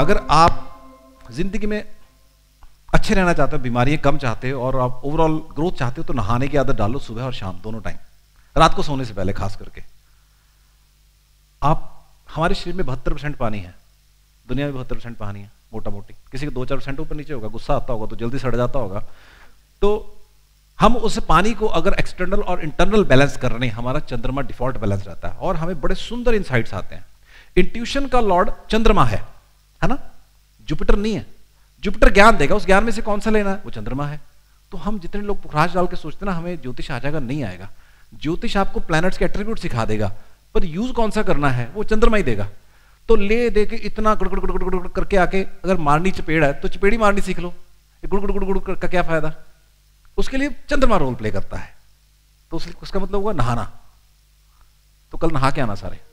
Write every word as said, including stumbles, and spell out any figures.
अगर आप जिंदगी में अच्छे रहना चाहते हो, बीमारियां कम चाहते हो और आप ओवरऑल ग्रोथ चाहते हो, तो नहाने की आदत डालो सुबह और शाम दोनों टाइम, रात को सोने से पहले खास करके। आप हमारे शरीर में बहत्तर परसेंट पानी है, दुनिया में बहत्तर परसेंट पानी है मोटा मोटी, किसी का दो चार परसेंट ऊपर नीचे होगा, गुस्सा आता होगा तो जल्दी सड़ जाता होगा। तो हम उस पानी को अगर एक्सटर्नल और इंटरनल बैलेंस कर रहे हैं, हमारा चंद्रमा डिफॉल्ट बैलेंस रहता है और हमें बड़े सुंदर इंसाइट्स आते हैं। इंट्यूशन का लॉर्ड चंद्रमा है, है ना, जुपिटर नहीं है। जुपिटर ज्ञान देगा, उस ज्ञान में से कौन सा लेना है, वो चंद्रमा है। तो हम जितने लोग पुखराज डाल के सोचते हैं ना हमें ज्योतिष आ जाएगा, नहीं आएगा। ज्योतिष आपको प्लैनेट्स के एट्रीब्यूट सिखा देगा, पर यूज कौन सा करना है वो चंद्रमा ही देगा। तो ले दे के इतना गुड़ गुड़ गुड़ गुड़ गुड़ करके आके अगर मारनी चपेड़ है तो चपेड़ी मारनी सीख लो, गुड़ गुड़ गुड़ गुड़ का क्या फायदा। उसके लिए चंद्रमा रोल प्ले करता है। तो उसका मतलब हुआ नहाना। तो कल नहा के आना सारे।